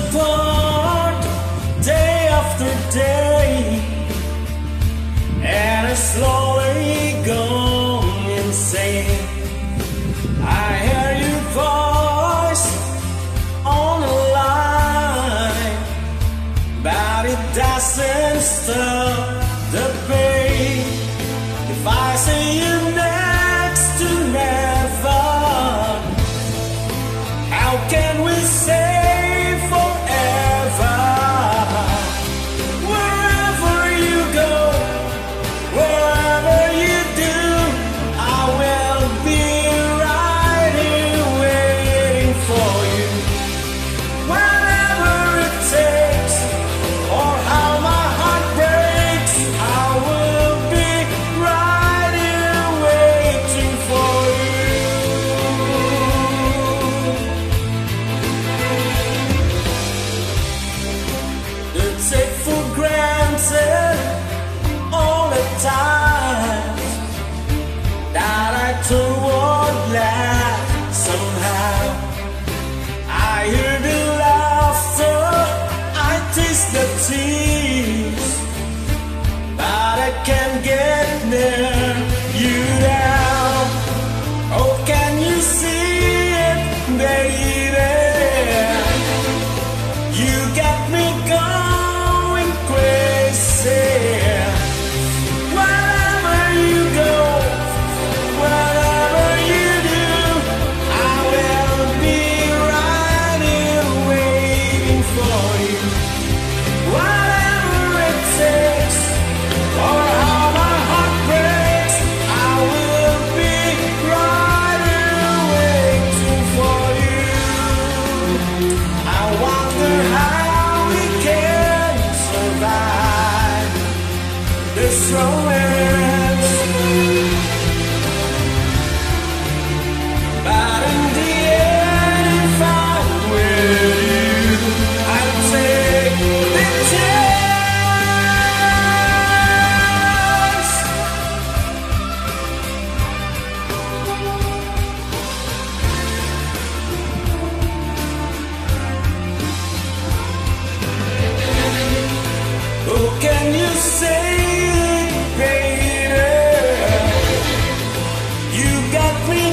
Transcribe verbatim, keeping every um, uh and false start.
apart day after day, and I slowly gone insane. I hear your voice on the line, but it doesn't stop the pain. If I see you next to never, how can we say forever? Wherever you go, wherever you do, I will be right here waiting for you. Whatever it takes, or how my heart breaks, I will be right here waiting for you. To take for granted all the time that I thought would last somehow. I hear the laughter, I taste the tears, but I can't get near you now. Oh, can you see it, baby? You got me going crazy. Wherever you go, whatever you do, I will be right here waiting for you. Whatever it takes, or how my heart breaks, I will be right here waiting for you. I wonder how we can survive this romance, but in the end, if I'm with you, I'll take the chance. Oh, can you say it, baby? You got me